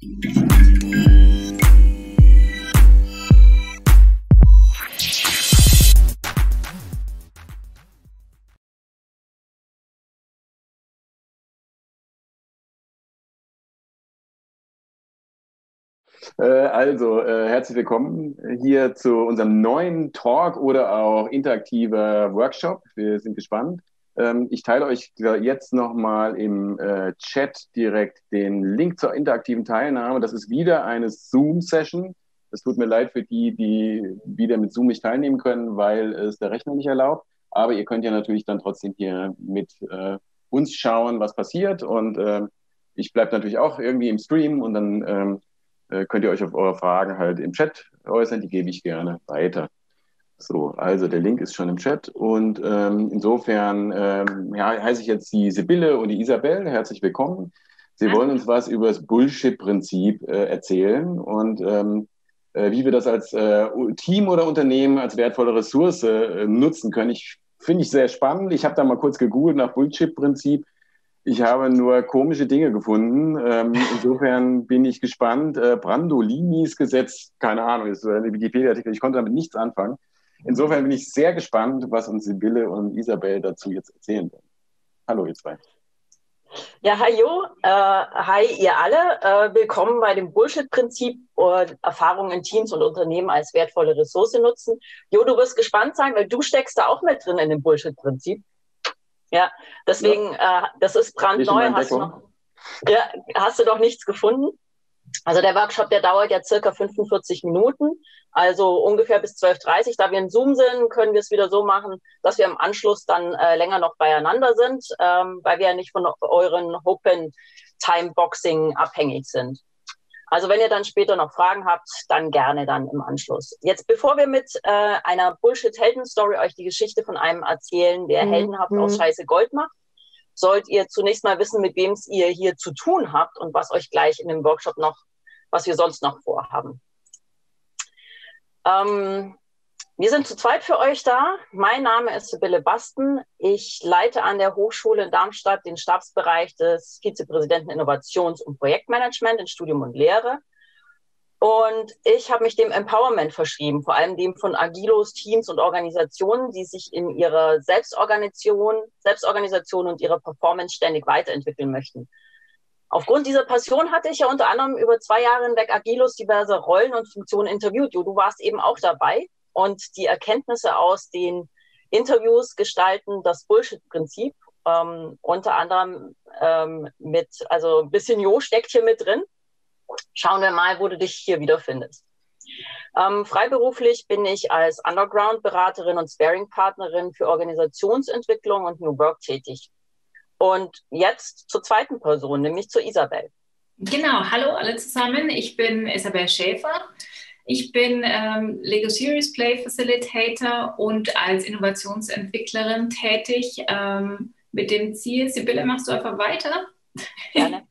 Herzlich willkommen hier zu unserem neuen Talk oder auch interaktiver Workshop. Wir sind gespannt. Ich teile euch jetzt nochmal im Chat direkt den Link zur interaktiven Teilnahme. Das ist wieder eine Zoom-Session. Es tut mir leid für die, die wieder mit Zoom nicht teilnehmen können, weil es der Rechner nicht erlaubt. Aber ihr könnt ja natürlich dann trotzdem hier mit uns schauen, was passiert. Und ich bleibe natürlich auch irgendwie im Stream und dann könnt ihr euch auf eure Fragen halt im Chat äußern, die gebe ich gerne weiter. So, also der Link ist schon im Chat und insofern heiße ich jetzt die Sibylle und die Isabel. Herzlich willkommen. Sie wollen uns was über das Bullshit-Prinzip erzählen und wie wir das als Team oder Unternehmen als wertvolle Ressource nutzen können. Finde ich sehr spannend. Ich habe da mal kurz gegoogelt nach Bullshit-Prinzip. Ich habe nur komische Dinge gefunden. Insofern bin ich gespannt. Brandolinis Gesetz, keine Ahnung, ist ein Wikipedia-Artikel. Ich konnte damit nichts anfangen. Insofern bin ich sehr gespannt, was uns Sibylle und Isabel dazu jetzt erzählen werden. Hallo, ihr zwei. Ja, hi ihr alle. Willkommen bei dem Bullshit-Prinzip und Erfahrungen in Teams und Unternehmen als wertvolle Ressource nutzen. Jo, du wirst gespannt sein, weil du steckst da auch mit drin in dem Bullshit-Prinzip. Ja, deswegen, das ist brandneu. Hast du noch nichts gefunden? Also der Workshop, der dauert ja circa 45 Minuten, also ungefähr bis 12:30 Uhr. Da wir in Zoom sind, können wir es wieder so machen, dass wir im Anschluss dann länger noch beieinander sind, weil wir ja nicht von euren Open Time Boxing abhängig sind. Also wenn ihr dann später noch Fragen habt, dann gerne dann im Anschluss. Jetzt, bevor wir mit einer Bullshit-Helden-Story euch die Geschichte von einem erzählen, der heldenhaft aus Scheiße Gold macht, sollt ihr zunächst mal wissen, mit wem ihr hier zu tun habt und was euch gleich in dem Workshop noch, was wir sonst noch vorhaben. Wir sind zu zweit für euch da. Mein Name ist Sibylle Basten. Ich leite an der Hochschule in Darmstadt den Stabsbereich des Vizepräsidenten Innovations- und Projektmanagement in Studium und Lehre. Und ich habe mich dem Empowerment verschrieben, vor allem dem von Agilos, Teams und Organisationen, die sich in ihrer Selbstorganisation und ihrer Performance ständig weiterentwickeln möchten. Aufgrund dieser Passion hatte ich ja unter anderem über 2 Jahre hinweg Agilos diverse Rollen und Funktionen interviewt. Jo, du warst eben auch dabei. Und die Erkenntnisse aus den Interviews gestalten das Bullshit-Prinzip. Unter anderem also ein bisschen Jo steckt hier mit drin. Schauen wir mal, wo du dich hier wiederfindest. Freiberuflich bin ich als Underground-Beraterin und Sparing-Partnerin für Organisationsentwicklung und New Work tätig. Und jetzt zur zweiten Person, nämlich zur Isabel. Genau, hallo alle zusammen. Ich bin Isabel Schäfer. Ich bin Lego Serious Play Facilitator und als Innovationsentwicklerin tätig mit dem Ziel, Sibylle, machst du einfach weiter? Gerne.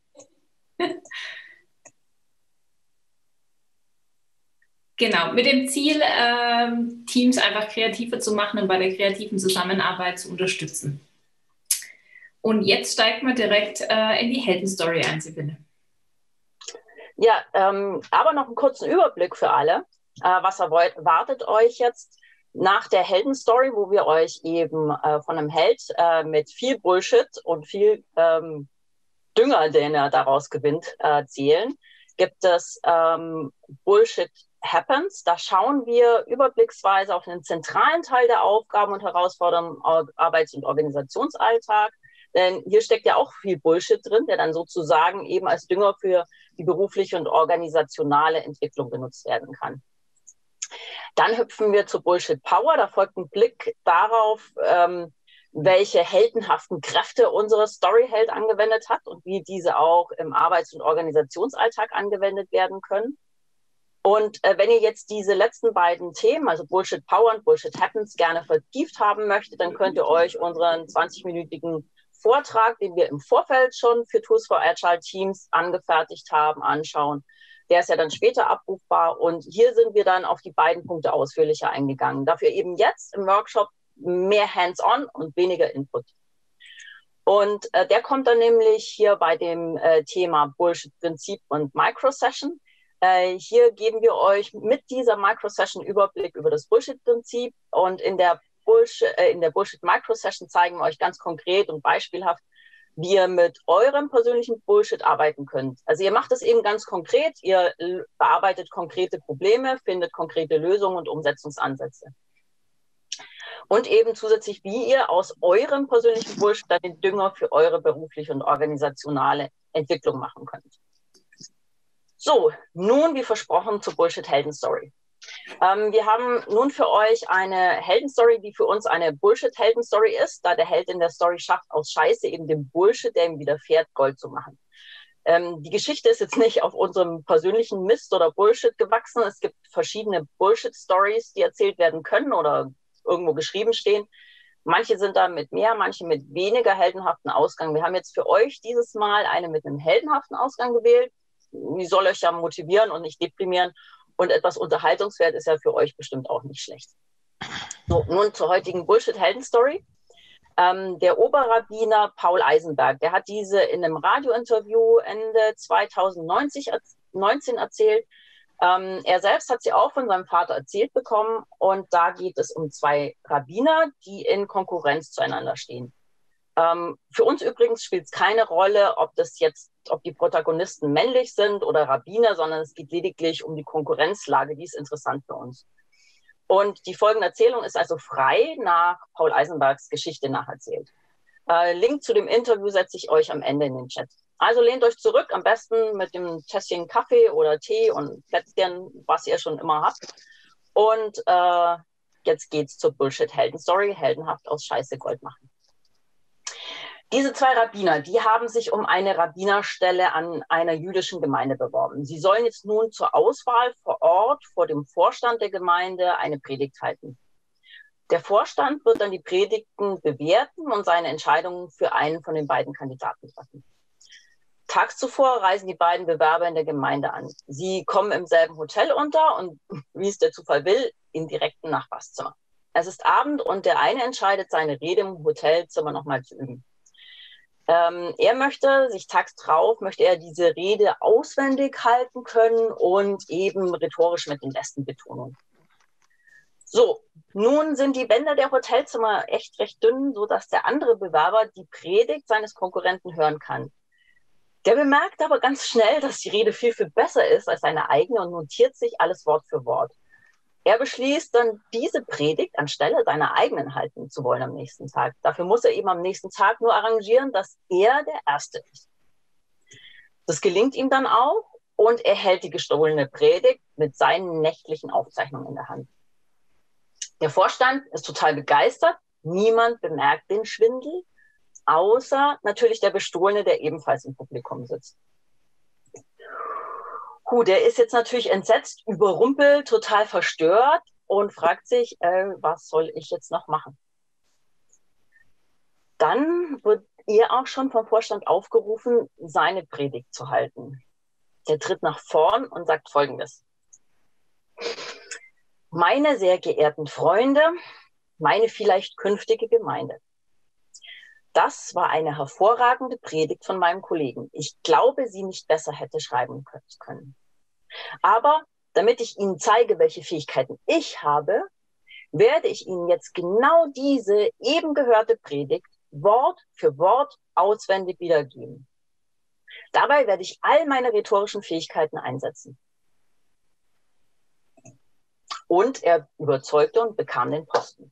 Genau, mit dem Ziel, Teams einfach kreativer zu machen und bei der kreativen Zusammenarbeit zu unterstützen. Und jetzt steigt man direkt in die Heldenstory ein, Sibylle. Ja, aber noch einen kurzen Überblick für alle. Was erwartet euch jetzt nach der Heldenstory, wo wir euch eben von einem Held mit viel Bullshit und viel Dünger, den er daraus gewinnt, erzählen, gibt es Bullshit Happens. Da schauen wir überblicksweise auf einen zentralen Teil der Aufgaben und Herausforderungen im Arbeits- und Organisationsalltag. Denn hier steckt ja auch viel Bullshit drin, der dann sozusagen eben als Dünger für die berufliche und organisationale Entwicklung genutzt werden kann. Dann hüpfen wir zu Bullshit Power. Da folgt ein Blick darauf, welche heldenhaften Kräfte unsere Storyheld angewendet hat und wie diese auch im Arbeits- und Organisationsalltag angewendet werden können. Und wenn ihr jetzt diese letzten beiden Themen, also Bullshit Power und Bullshit Happens, gerne vertieft haben möchtet, dann könnt ihr euch unseren 20-minütigen Vortrag, den wir im Vorfeld schon für Tools for Agile Teams angefertigt haben, anschauen. Der ist ja dann später abrufbar. Und hier sind wir dann auf die beiden Punkte ausführlicher eingegangen. Dafür eben jetzt im Workshop mehr Hands-on und weniger Input. Und der kommt dann nämlich hier bei dem Thema Bullshit-Prinzip und Microsession. Hier geben wir euch mit dieser Microsession Überblick über das Bullshit-Prinzip, und in der Bullshit-Microsession zeigen wir euch ganz konkret und beispielhaft, wie ihr mit eurem persönlichen Bullshit arbeiten könnt. Also ihr macht es eben ganz konkret, ihr bearbeitet konkrete Probleme, findet konkrete Lösungen und Umsetzungsansätze. Und eben zusätzlich, wie ihr aus eurem persönlichen Bullshit dann den Dünger für eure berufliche und organisationale Entwicklung machen könnt. So, nun wie versprochen zur Bullshit-Helden-Story. Wir haben nun für euch eine Heldenstory, die für uns eine Bullshit-Heldenstory ist, da der Held in der Story schafft, aus Scheiße eben dem Bullshit, der ihm widerfährt, Gold zu machen. Die Geschichte ist jetzt nicht auf unserem persönlichen Mist oder Bullshit gewachsen. Es gibt verschiedene Bullshit-Stories, die erzählt werden können oder irgendwo geschrieben stehen. Manche sind da mit mehr, manche mit weniger heldenhaften Ausgang. Wir haben jetzt für euch dieses Mal eine mit einem heldenhaften Ausgang gewählt. Die soll euch ja motivieren und nicht deprimieren. Und etwas Unterhaltungswert ist ja für euch bestimmt auch nicht schlecht. So, nun zur heutigen Bullshit-Helden-Story. Der Oberrabbiner Paul Eisenberg, der hat diese in einem Radiointerview Ende 2019 erzählt. Er selbst hat sie auch von seinem Vater erzählt bekommen. Und da geht es um zwei Rabbiner, die in Konkurrenz zueinander stehen. Für uns übrigens spielt es keine Rolle, ob die Protagonisten männlich sind oder Rabbiner, sondern es geht lediglich um die Konkurrenzlage, die ist interessant für uns. Und die folgende Erzählung ist also frei nach Paul Eisenbergs Geschichte nacherzählt. Link zu dem Interview setze ich euch am Ende in den Chat. Also lehnt euch zurück, am besten mit dem Tässchen Kaffee oder Tee und Plätzchen, was ihr schon immer habt. Und jetzt geht's zur Bullshit-Helden-Story, heldenhaft aus Scheiße Gold machen. Diese zwei Rabbiner, die haben sich um eine Rabbinerstelle an einer jüdischen Gemeinde beworben. Sie sollen jetzt nun zur Auswahl vor Ort vor dem Vorstand der Gemeinde eine Predigt halten. Der Vorstand wird dann die Predigten bewerten und seine Entscheidungen für einen von den beiden Kandidaten treffen. Tags zuvor reisen die beiden Bewerber in der Gemeinde an. Sie kommen im selben Hotel unter und, wie es der Zufall will, im direkten Nachbarszimmer. Es ist Abend und der eine entscheidet, seine Rede im Hotelzimmer nochmal zu üben. Er möchte diese Rede auswendig halten können und eben rhetorisch mit den besten Betonungen. So, nun sind die Wände der Hotelzimmer echt recht dünn, sodass der andere Bewerber die Predigt seines Konkurrenten hören kann. Der bemerkt aber ganz schnell, dass die Rede viel, viel besser ist als seine eigene und notiert sich alles Wort für Wort. Er beschließt dann, diese Predigt anstelle seiner eigenen halten zu wollen am nächsten Tag. Dafür muss er eben am nächsten Tag nur arrangieren, dass er der Erste ist. Das gelingt ihm dann auch und er hält die gestohlene Predigt mit seinen nächtlichen Aufzeichnungen in der Hand. Der Vorstand ist total begeistert. Niemand bemerkt den Schwindel, außer natürlich der Bestohlene, der ebenfalls im Publikum sitzt. Der ist jetzt natürlich entsetzt, überrumpelt, total verstört und fragt sich, was soll ich jetzt noch machen? Dann wird er auch schon vom Vorstand aufgerufen, seine Predigt zu halten. Der tritt nach vorn und sagt Folgendes. Meine sehr geehrten Freunde, meine vielleicht künftige Gemeinde. Das war eine hervorragende Predigt von meinem Kollegen. Ich glaube, sie nicht besser hätte schreiben können. Aber damit ich Ihnen zeige, welche Fähigkeiten ich habe, werde ich Ihnen jetzt genau diese eben gehörte Predigt Wort für Wort auswendig wiedergeben. Dabei werde ich all meine rhetorischen Fähigkeiten einsetzen. Und er überzeugte und bekam den Posten.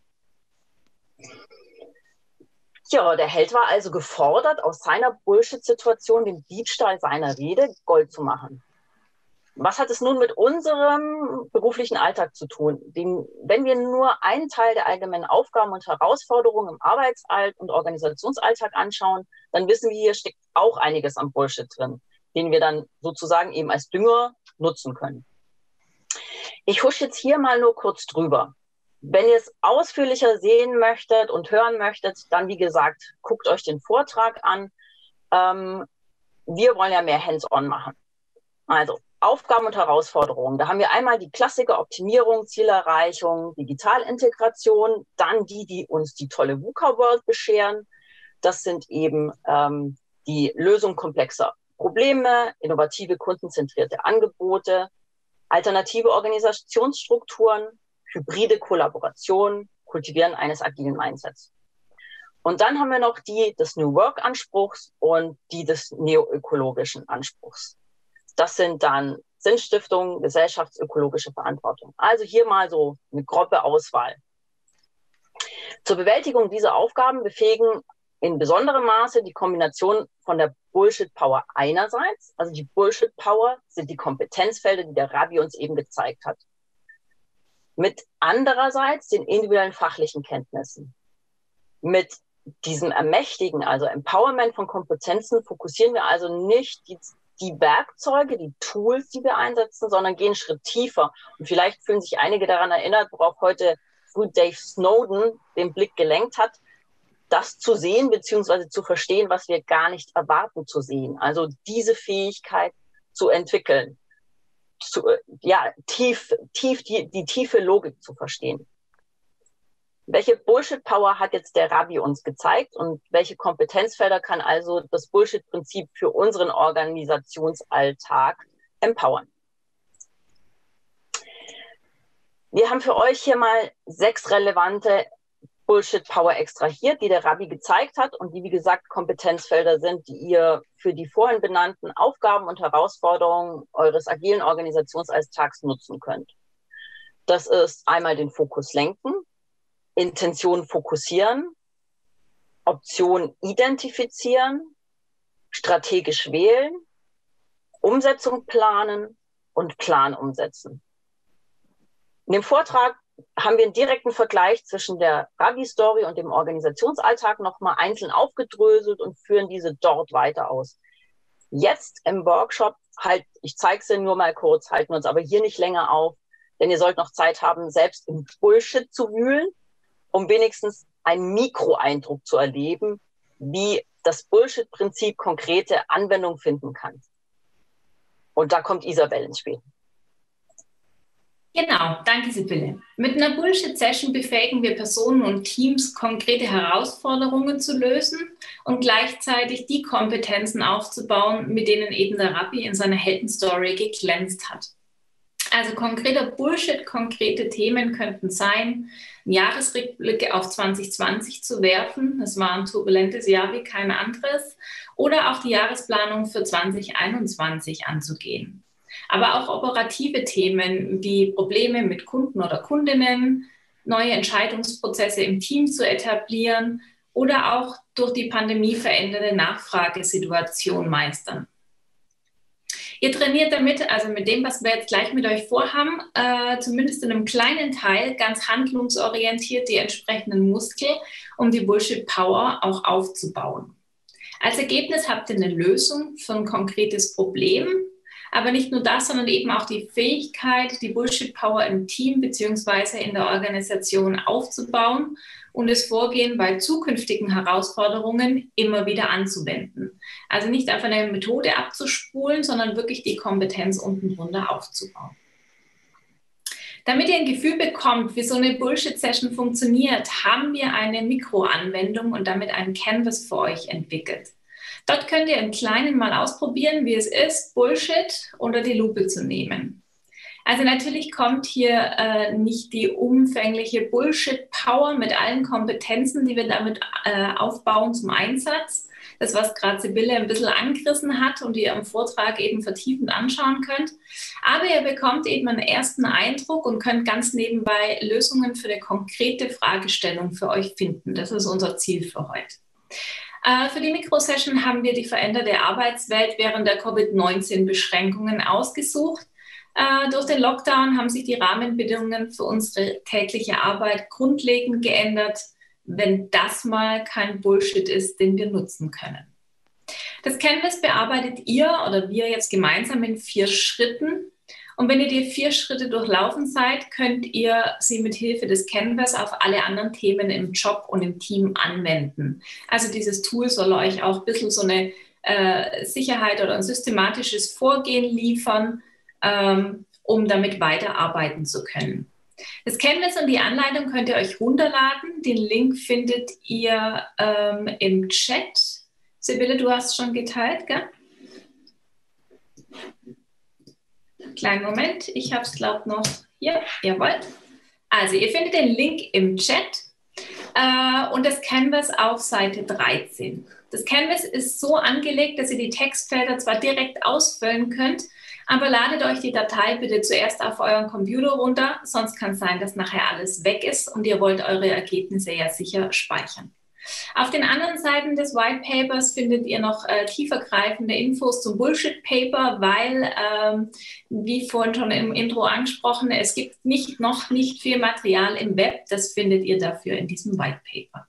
Ja, der Held war also gefordert, aus seiner Bullshit-Situation, dem Diebstahl seiner Rede, Gold zu machen. Was hat es nun mit unserem beruflichen Alltag zu tun? Wenn wir nur einen Teil der allgemeinen Aufgaben und Herausforderungen im und Organisationsalltag anschauen, dann wissen wir, hier steckt auch einiges am Bullshit drin, den wir dann sozusagen eben als Dünger nutzen können. Ich husche jetzt hier mal nur kurz drüber. Wenn ihr es ausführlicher sehen möchtet und hören möchtet, dann wie gesagt, guckt euch den Vortrag an. Wir wollen ja mehr Hands-on machen. Also Aufgaben und Herausforderungen. Da haben wir einmal die Klassiker Optimierung, Zielerreichung, Digitalintegration, dann die uns die tolle VUCA World bescheren. Das sind eben die Lösung komplexer Probleme, innovative, kundenzentrierte Angebote, alternative Organisationsstrukturen, hybride Kollaboration, Kultivieren eines agilen Mindsets. Und dann haben wir noch die des New Work-Anspruchs und die des neoökologischen Anspruchs. Das sind dann Sinnstiftung, gesellschaftsökologische Verantwortung. Also hier mal so eine grobe Auswahl. Zur Bewältigung dieser Aufgaben befähigen in besonderem Maße die Kombination von der Bullshit-Power einerseits, also die Bullshit-Power sind die Kompetenzfelder, die der Rabbi uns eben gezeigt hat, mit andererseits den individuellen fachlichen Kenntnissen. Mit diesem Ermächtigen, also Empowerment von Kompetenzen, fokussieren wir also nicht die Werkzeuge, die Tools, die wir einsetzen, sondern gehen einen Schritt tiefer. Und vielleicht fühlen sich einige daran erinnert, worauf heute früh Dave Snowden den Blick gelenkt hat, das zu sehen bzw. zu verstehen, was wir gar nicht erwarten zu sehen. Also diese Fähigkeit zu entwickeln, die tiefe Logik zu verstehen. Welche Bullshit-Power hat jetzt der Rabbi uns gezeigt und welche Kompetenzfelder kann also das Bullshit-Prinzip für unseren Organisationsalltag empowern? Wir haben für euch hier mal 6 relevante Bullshit-Power extrahiert, die der Rabbi gezeigt hat und die, wie gesagt, Kompetenzfelder sind, die ihr für die vorhin benannten Aufgaben und Herausforderungen eures agilen Organisationsalltags nutzen könnt. Das ist einmal den Fokus lenken, Intention fokussieren, Option identifizieren, strategisch wählen, Umsetzung planen und Plan umsetzen. In dem Vortrag haben wir einen direkten Vergleich zwischen der Rabbi-Story und dem Organisationsalltag nochmal einzeln aufgedröselt und führen diese dort weiter aus. Jetzt im Workshop, ich zeige es Ihnen nur mal kurz, halten wir uns aber hier nicht länger auf, denn ihr sollt noch Zeit haben, selbst im Bullshit zu wühlen, um wenigstens einen Mikroeindruck zu erleben, wie das Bullshit-Prinzip konkrete Anwendung finden kann. Und da kommt Isabel ins Spiel. Genau, danke Sibylle. Mit einer Bullshit-Session befähigen wir Personen und Teams, konkrete Herausforderungen zu lösen und gleichzeitig die Kompetenzen aufzubauen, mit denen eben der Rabbi in seiner Heldenstory geglänzt hat. Also konkreter Bullshit, konkrete Themen könnten sein, einen Jahresrückblick auf 2020 zu werfen, das war ein turbulentes Jahr wie kein anderes, oder auch die Jahresplanung für 2021 anzugehen. Aber auch operative Themen wie Probleme mit Kunden oder Kundinnen, neue Entscheidungsprozesse im Team zu etablieren oder auch durch die Pandemie veränderte Nachfragesituation meistern. Ihr trainiert damit, also mit dem, was wir jetzt gleich mit euch vorhaben, zumindest in einem kleinen Teil ganz handlungsorientiert die entsprechenden Muskeln, um die Bullshit-Power auch aufzubauen. Als Ergebnis habt ihr eine Lösung für ein konkretes Problem, aber nicht nur das, sondern eben auch die Fähigkeit, die Bullshit-Power im Team bzw. in der Organisation aufzubauen und das Vorgehen bei zukünftigen Herausforderungen immer wieder anzuwenden. Also nicht einfach eine Methode abzuspulen, sondern wirklich die Kompetenz unten drunter aufzubauen. Damit ihr ein Gefühl bekommt, wie so eine Bullshit-Session funktioniert, haben wir eine Mikroanwendung und damit einen Canvas für euch entwickelt. Dort könnt ihr im Kleinen mal ausprobieren, wie es ist, Bullshit unter die Lupe zu nehmen. Also natürlich kommt hier nicht die umfängliche Bullshit-Power mit allen Kompetenzen, die wir damit aufbauen, zum Einsatz. Das, was gerade Sibylle ein bisschen angerissen hat und ihr im Vortrag eben vertiefend anschauen könnt. Aber ihr bekommt eben einen ersten Eindruck und könnt ganz nebenbei Lösungen für eine konkrete Fragestellung für euch finden. Das ist unser Ziel für heute. Für die Mikrosession haben wir die veränderte Arbeitswelt während der Covid-19-Beschränkungen ausgesucht. Durch den Lockdown haben sich die Rahmenbedingungen für unsere tägliche Arbeit grundlegend geändert, wenn das mal kein Bullshit ist, den wir nutzen können. Das Canvas bearbeitet ihr oder wir jetzt gemeinsam in 4 Schritten. Und wenn ihr die 4 Schritte durchlaufen seid, könnt ihr sie mit Hilfe des Canvas auf alle anderen Themen im Job und im Team anwenden. Also dieses Tool soll euch auch ein bisschen so eine Sicherheit oder ein systematisches Vorgehen liefern, um damit weiterarbeiten zu können. Das Canvas und die Anleitung könnt ihr euch runterladen. Den Link findet ihr im Chat. Sibylle, du hast schon geteilt, gell? Kleinen Moment, ich habe es, glaube ich, noch hier. Jawohl. Also, ihr findet den Link im Chat und das Canvas auf Seite 13. Das Canvas ist so angelegt, dass ihr die Textfelder zwar direkt ausfüllen könnt, aber ladet euch die Datei bitte zuerst auf euren Computer runter, sonst kann es sein, dass nachher alles weg ist und ihr wollt eure Ergebnisse ja sicher speichern. Auf den anderen Seiten des White Papers findet ihr noch tiefergreifende Infos zum Bullshit Paper, weil, wie vorhin schon im Intro angesprochen, es gibt noch nicht viel Material im Web. Das findet ihr dafür in diesem White Paper.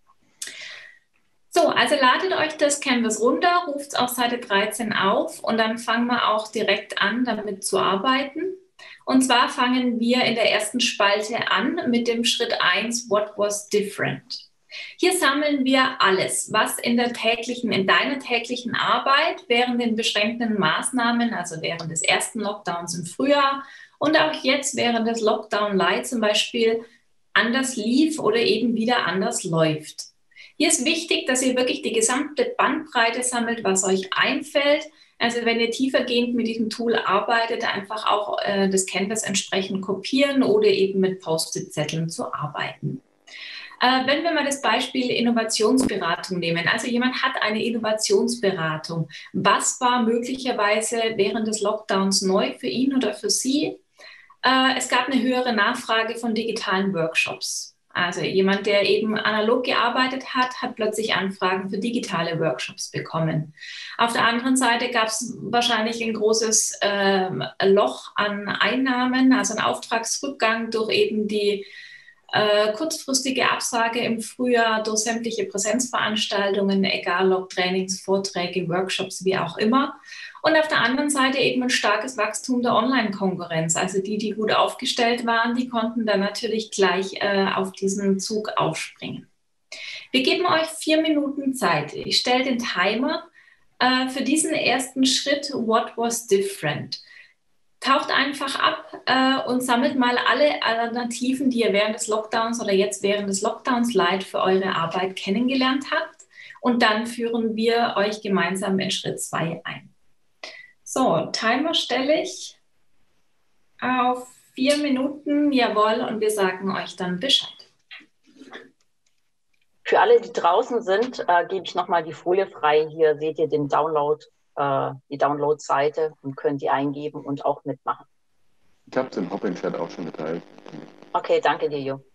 So, also ladet euch das Canvas runter, ruft es auf Seite 13 auf und dann fangen wir auch direkt an, damit zu arbeiten. Und zwar fangen wir in der ersten Spalte an mit dem Schritt 1, What was different? Hier sammeln wir alles, was in deiner täglichen Arbeit während den beschränkenden Maßnahmen, also während des ersten Lockdowns im Frühjahr und auch jetzt während des Lockdown Light zum Beispiel anders lief oder eben wieder anders läuft. Hier ist wichtig, dass ihr wirklich die gesamte Bandbreite sammelt, was euch einfällt. Also wenn ihr tiefergehend mit diesem Tool arbeitet, einfach auch das Canvas entsprechend kopieren oder eben mit Post-it-Zetteln zu arbeiten. Wenn wir mal das Beispiel Innovationsberatung nehmen, also jemand hat eine Innovationsberatung, was war möglicherweise während des Lockdowns neu für ihn oder für sie? Es gab eine höhere Nachfrage von digitalen Workshops. Also jemand, der eben analog gearbeitet hat, hat plötzlich Anfragen für digitale Workshops bekommen. Auf der anderen Seite gab es wahrscheinlich ein großes Loch an Einnahmen, also einen Auftragsrückgang durch eben die kurzfristige Absage im Frühjahr durch sämtliche Präsenzveranstaltungen, egal ob Trainings, Vorträge, Workshops, wie auch immer. Und auf der anderen Seite eben ein starkes Wachstum der Online-Konkurrenz. Also die gut aufgestellt waren, die konnten dann natürlich gleich auf diesen Zug aufspringen. Wir geben euch 4 Minuten Zeit. Ich stelle den Timer für diesen ersten Schritt, What was different? Taucht einfach ab und sammelt mal alle Alternativen, die ihr während des Lockdowns oder jetzt während des Lockdowns Light für eure Arbeit kennengelernt habt. Und dann führen wir euch gemeinsam in Schritt 2 ein. So, Timer stelle ich auf 4 Minuten, jawohl, und wir sagen euch dann Bescheid. Für alle, die draußen sind, gebe ich nochmal die Folie frei. Hier seht ihr den Download, die Download-Seite und könnt die eingeben und auch mitmachen. Ich habe es im Hop-in-Chat auch schon geteilt. Okay, danke dir, Jo.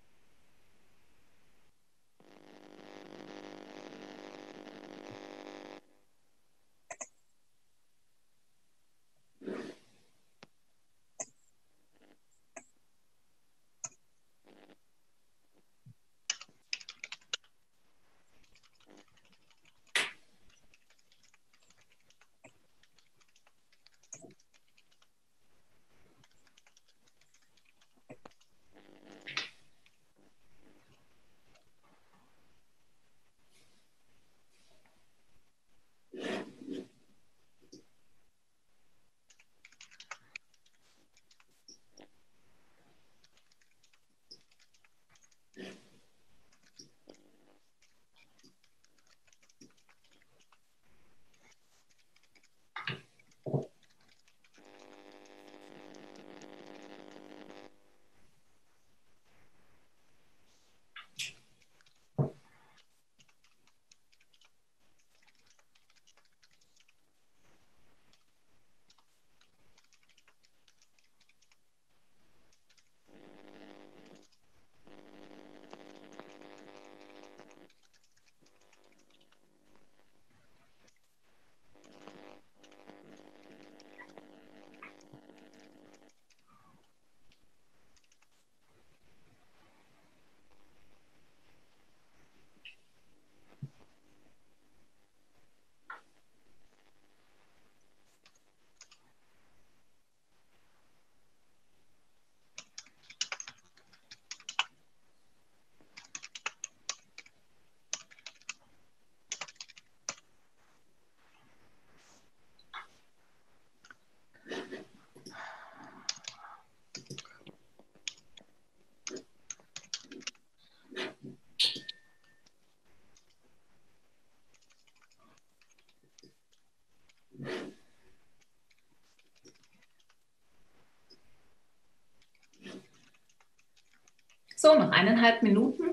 So, noch 1,5 Minuten.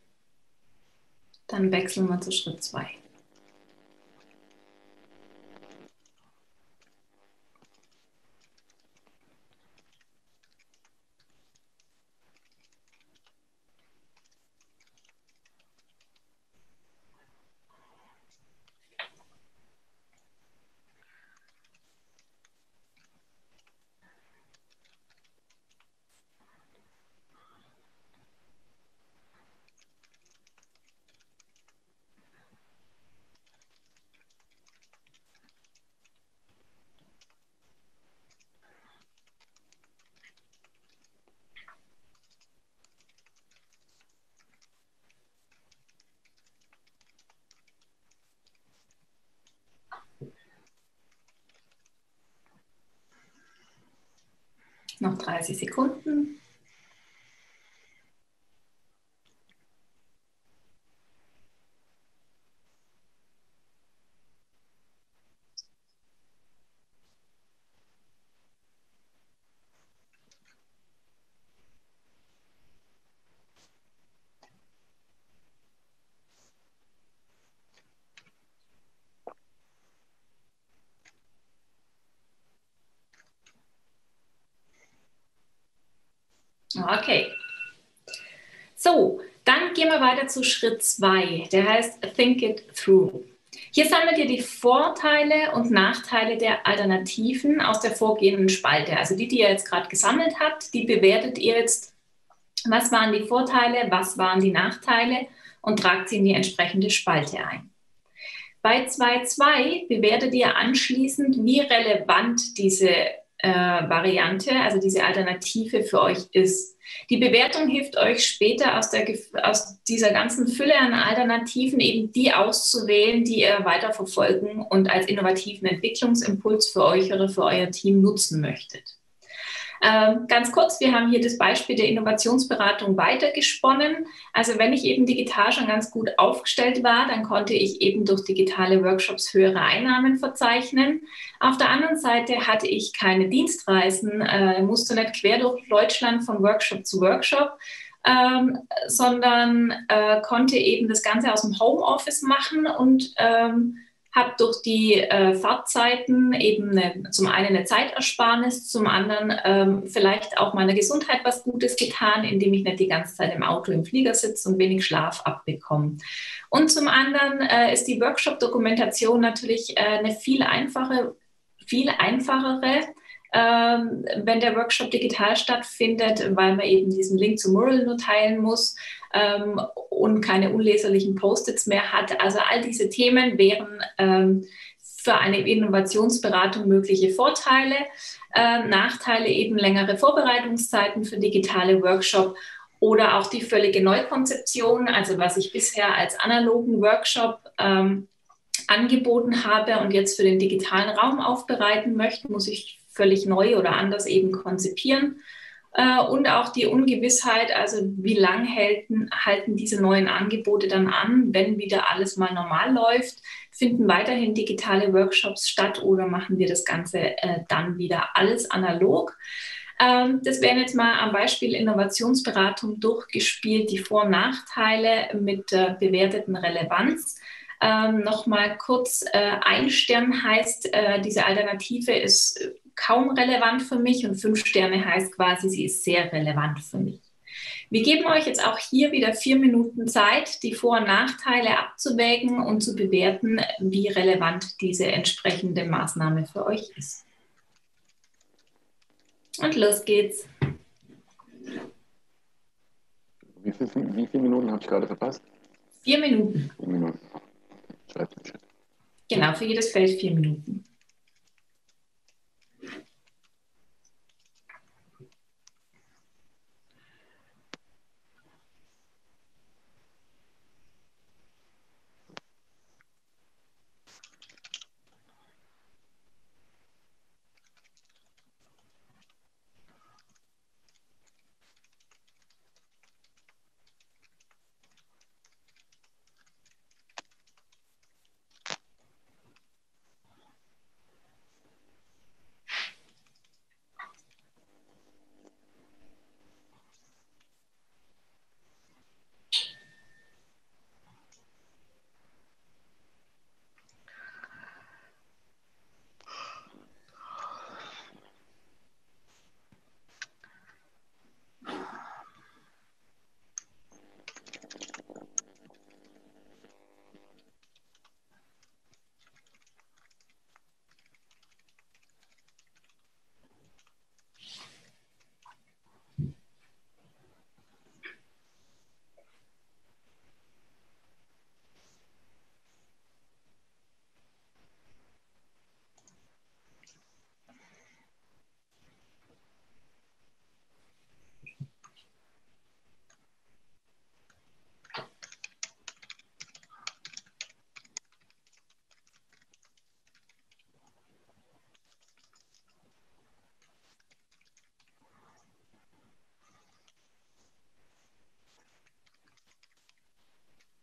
Dann wechseln wir zu Schritt 2. Noch 30 Sekunden. Okay. So, dann gehen wir weiter zu Schritt 2. Der heißt Think It Through. Hier sammelt ihr die Vorteile und Nachteile der Alternativen aus der vorgehenden Spalte. Also die ihr jetzt gerade gesammelt habt, die bewertet ihr jetzt. Was waren die Vorteile, was waren die Nachteile und tragt sie in die entsprechende Spalte ein. Bei 2.2 bewertet ihr anschließend, wie relevant diese Variante, also diese Alternative für euch ist. Die Bewertung hilft euch später aus dieser ganzen Fülle an Alternativen eben die auszuwählen, die ihr weiterverfolgen und als innovativen Entwicklungsimpuls für euch oder für euer Team nutzen möchtet. Ganz kurz, wir haben hier das Beispiel der Innovationsberatung weitergesponnen. Also wenn ich eben digital schon ganz gut aufgestellt war, dann konnte ich eben durch digitale Workshops höhere Einnahmen verzeichnen. Auf der anderen Seite hatte ich keine Dienstreisen, musste nicht quer durch Deutschland von Workshop zu Workshop, sondern konnte eben das Ganze aus dem Homeoffice machen und habe durch die Fahrtzeiten eben zum einen eine Zeitersparnis, zum anderen vielleicht auch meiner Gesundheit was Gutes getan, indem ich nicht die ganze Zeit im Auto im Flieger sitze und wenig Schlaf abbekomme. Und zum anderen ist die Workshop-Dokumentation natürlich eine viel einfachere, wenn der Workshop digital stattfindet, weil man eben diesen Link zum Mural nur teilen muss und keine unleserlichen Post-its mehr hat. Also all diese Themen wären für eine Innovationsberatung mögliche Vorteile, Nachteile eben längere Vorbereitungszeiten für digitale Workshop oder auch die völlige Neukonzeption, also was ich bisher als analogen Workshop angeboten habe und jetzt für den digitalen Raum aufbereiten möchte, muss ich völlig neu oder anders eben konzipieren. Und auch die Ungewissheit, also wie lang halten diese neuen Angebote dann an, wenn wieder alles mal normal läuft? Finden weiterhin digitale Workshops statt oder machen wir das Ganze dann wieder alles analog? Das wären jetzt mal am Beispiel Innovationsberatung durchgespielt, die Vor- und Nachteile mit bewerteten Relevanz. Nochmal kurz, ein Stern heißt, diese Alternative ist kaum relevant für mich und 5 Sterne heißt quasi, sie ist sehr relevant für mich. Wir geben euch jetzt auch hier wieder 4 Minuten Zeit, die Vor- und Nachteile abzuwägen und zu bewerten, wie relevant diese entsprechende Maßnahme für euch ist. Und los geht's. Wie viele Minuten habe ich gerade verpasst? 4 Minuten. 4 Minuten. Schreibt im Chat. Genau, für jedes Feld 4 Minuten.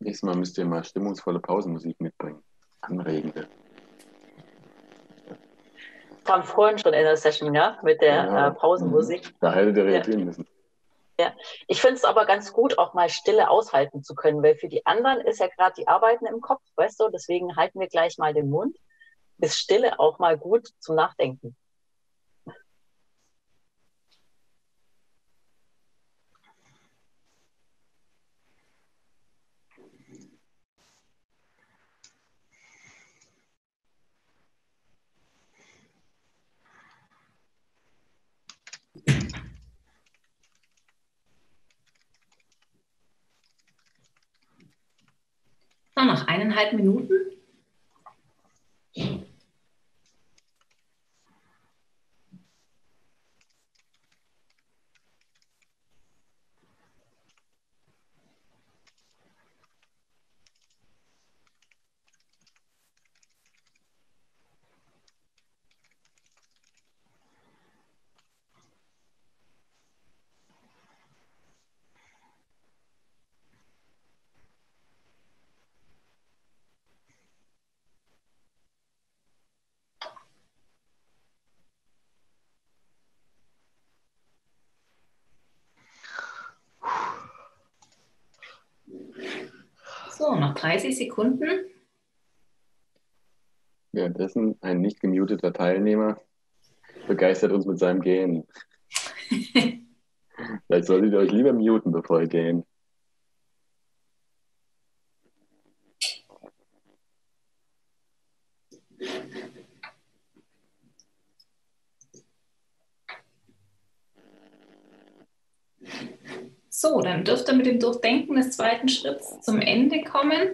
Nächstes Mal müsst ihr mal stimmungsvolle Pausenmusik mitbringen. Anregende. Kam vorhin schon in der Session, ja, mit der Genau. Pausenmusik. Da hättet ihr reagieren müssen. Ja, ich finde es aber ganz gut, auch mal Stille aushalten zu können, weil für die anderen ist ja gerade die Arbeiten im Kopf, weißt du, deswegen halten wir gleich mal den Mund. Ist Stille auch mal gut zum Nachdenken. Noch 1,5 Minuten. So, noch 30 Sekunden. Währenddessen ein nicht gemuteter Teilnehmer begeistert uns mit seinem Gehen. Vielleicht solltet ihr euch lieber muten, bevor ihr gehen. So, dann dürft ihr mit dem Durchdenken des zweiten Schritts zum Ende kommen.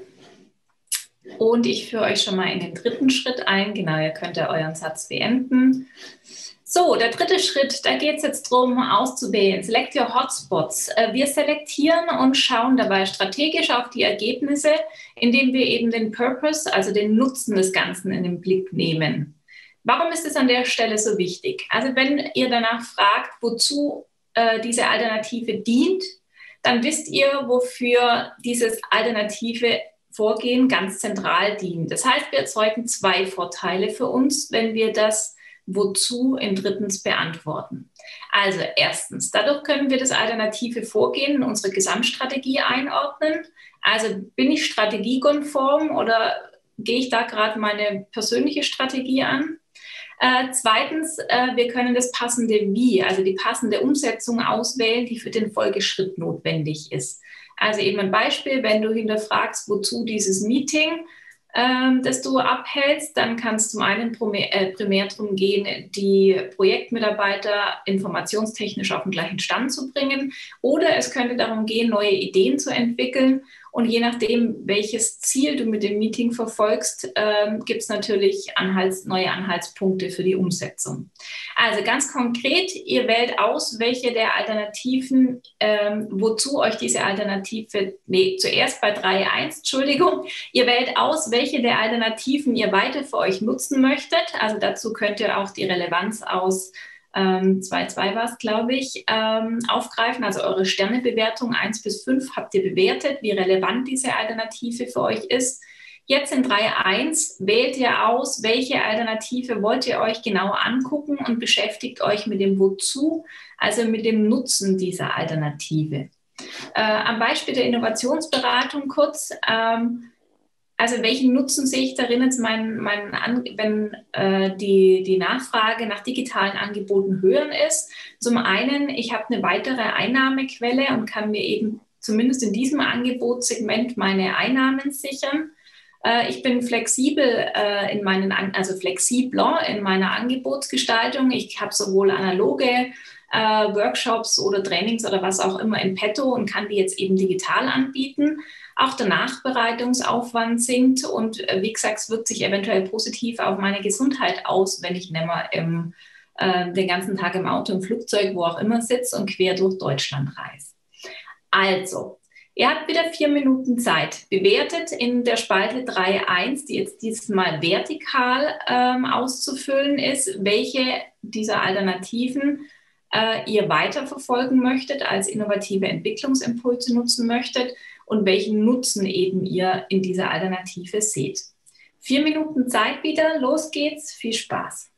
Und ich führe euch schon mal in den dritten Schritt ein. Genau, ihr könnt ja euren Satz beenden. So, der dritte Schritt, da geht es jetzt darum, auszuwählen. Select your Hotspots. Wir selektieren und schauen dabei strategisch auf die Ergebnisse, indem wir eben den Purpose, also den Nutzen des Ganzen in den Blick nehmen. Warum ist es an der Stelle so wichtig? Also wenn ihr danach fragt, wozu diese Alternative dient, dann wisst ihr, wofür dieses alternative Vorgehen ganz zentral dient. Das heißt, wir erzeugen 2 Vorteile für uns, wenn wir das Wozu in drittens beantworten. Also erstens, dadurch können wir das alternative Vorgehen in unsere Gesamtstrategie einordnen. Also bin ich strategiekonform oder gehe ich da gerade meine persönliche Strategie an? Zweitens, wir können das passende Wie, also die passende Umsetzung auswählen, die für den Folgeschritt notwendig ist. Also eben ein Beispiel, wenn du hinterfragst, wozu dieses Meeting, das du abhältst, dann kann es zum einen primär darum gehen, die Projektmitarbeiter informationstechnisch auf den gleichen Stand zu bringen, oder es könnte darum gehen, neue Ideen zu entwickeln. Und je nachdem, welches Ziel du mit dem Meeting verfolgst, gibt es natürlich neue Anhaltspunkte für die Umsetzung. Also ganz konkret, ihr wählt aus, welche der Alternativen, wozu euch diese Alternative, zuerst bei 3.1, Entschuldigung, ihr wählt aus, welche der Alternativen ihr weiter für euch nutzen möchtet. Also dazu könnt ihr auch die Relevanz aus 2.2 war es, glaube ich, aufgreifen. Also eure Sternebewertung 1 bis 5 habt ihr bewertet, wie relevant diese Alternative für euch ist. Jetzt in 3.1 wählt ihr aus, welche Alternative wollt ihr euch genau angucken und beschäftigt euch mit dem Wozu, also mit dem Nutzen dieser Alternative. Am Beispiel der Innovationsberatung kurz. Also welchen Nutzen sehe ich darin jetzt, wenn die Nachfrage nach digitalen Angeboten höher ist? Zum einen, ich habe eine weitere Einnahmequelle und kann mir eben zumindest in diesem Angebotssegment meine Einnahmen sichern. Ich bin flexibler in meiner Angebotsgestaltung. Ich habe sowohl analoge Workshops oder Trainings oder was auch immer in petto und kann die jetzt eben digital anbieten. Auch der Nachbereitungsaufwand sinkt und wie gesagt, es wirkt sich eventuell positiv auf meine Gesundheit aus, wenn ich nicht mehr den ganzen Tag im Auto, im Flugzeug, wo auch immer sitze und quer durch Deutschland reise. Also, ihr habt wieder 4 Minuten Zeit. Bewertet in der Spalte 3.1, die jetzt dieses Mal vertikal auszufüllen ist, welche dieser Alternativen ihr weiterverfolgen möchtet, als innovative Entwicklungsimpulse nutzen möchtet. und welchen Nutzen eben ihr in dieser Alternative seht. 4 Minuten Zeit wieder, los geht's, viel Spaß.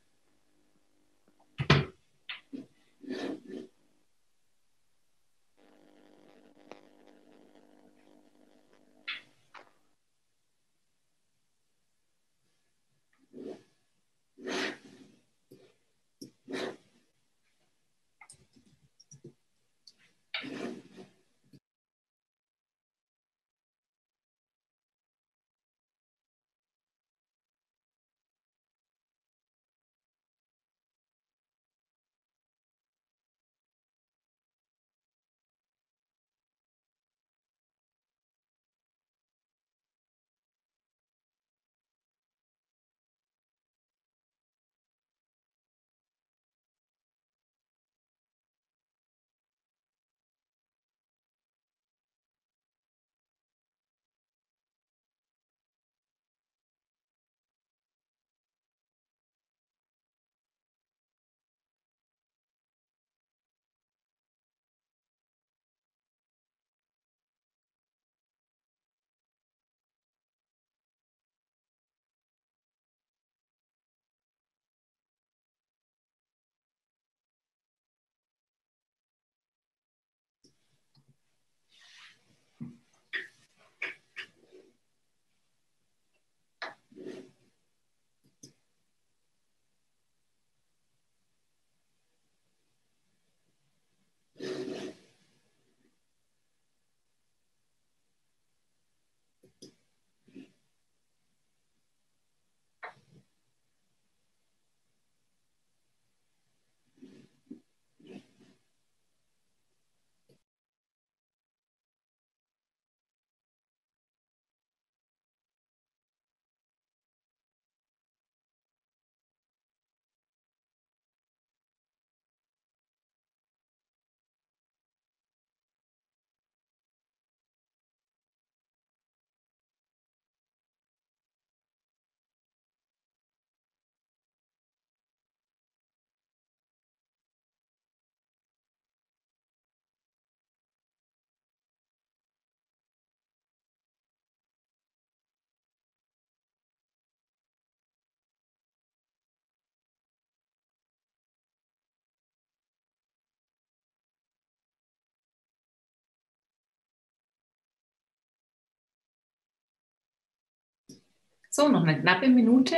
So, noch eine knappe Minute.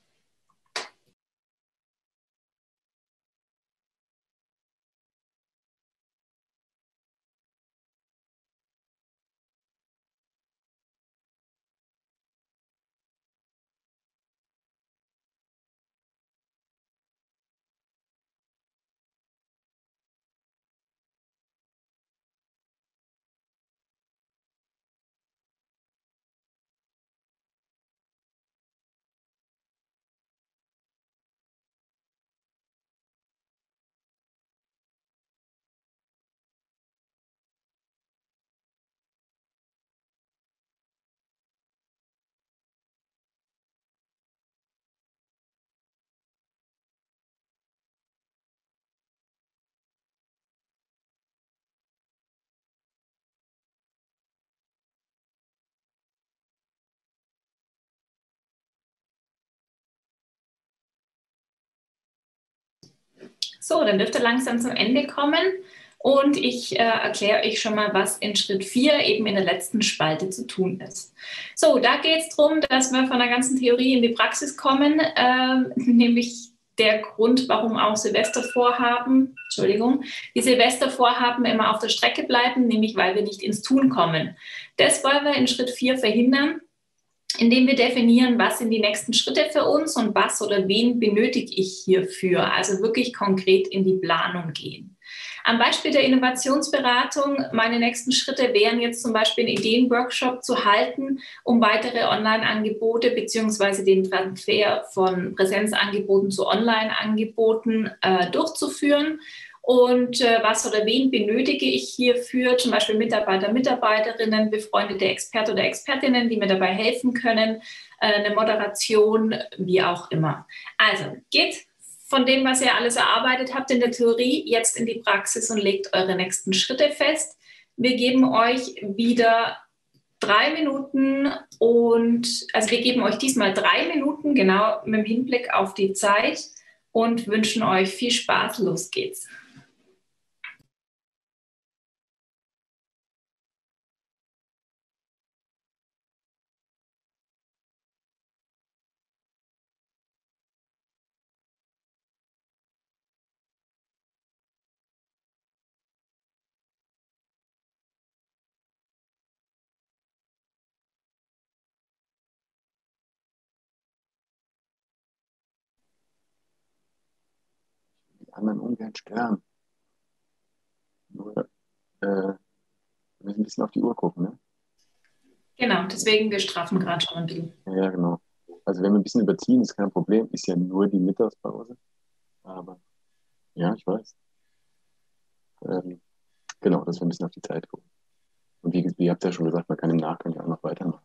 So, dann dürft ihr langsam zum Ende kommen und ich erkläre euch schon mal, was in Schritt 4 eben in der letzten Spalte zu tun ist. So, da geht es darum, dass wir von der ganzen Theorie in die Praxis kommen, nämlich der Grund, warum auch die Silvestervorhaben immer auf der Strecke bleiben, nämlich weil wir nicht ins Tun kommen. Das wollen wir in Schritt 4 verhindern, indem wir definieren, was sind die nächsten Schritte für uns und was oder wen benötige ich hierfür. Also wirklich konkret in die Planung gehen. Am Beispiel der Innovationsberatung, meine nächsten Schritte wären jetzt zum Beispiel einen Ideenworkshop zu halten, um weitere Online-Angebote bzw. den Transfer von Präsenzangeboten zu Online-Angeboten durchzuführen. Und was oder wen benötige ich hierfür? Zum Beispiel Mitarbeiter, Mitarbeiterinnen, befreundete Experte oder Expertinnen, die mir dabei helfen können, eine Moderation, wie auch immer. Also geht von dem, was ihr alles erarbeitet habt in der Theorie, jetzt in die Praxis und legt eure nächsten Schritte fest. Wir geben euch wieder 3 Minuten und also wir geben euch diesmal 3 Minuten, genau mit dem Hinblick auf die Zeit und wünschen euch viel Spaß. Los geht's. Die anderen ungern stören. Nur, wir müssen ein bisschen auf die Uhr gucken, ne? Genau, deswegen wir straffen gerade schon ein bisschen. Ja, genau. Also wenn wir ein bisschen überziehen, ist kein Problem. Ist ja nur die Mittagspause. Aber ja, ich weiß. Ähm, genau, dass wir ein bisschen auf die Zeit gucken. Und wie ihr habt ja schon gesagt, man kann im Nachgang ja auch noch weitermachen.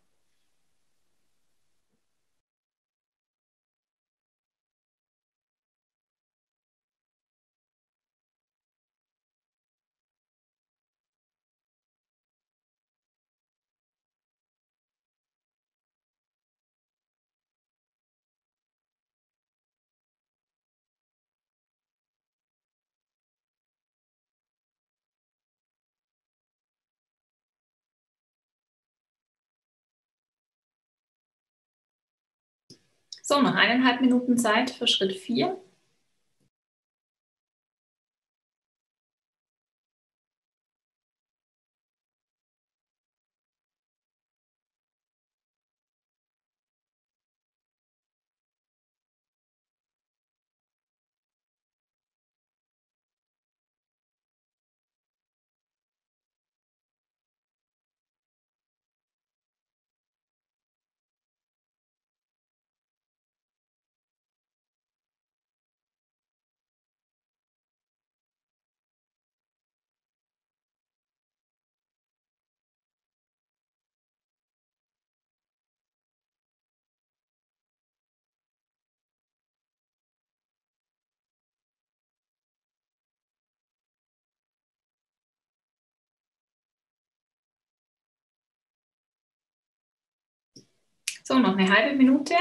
So, noch 1,5 Minuten Zeit für Schritt 4. So, noch eine halbe Minute.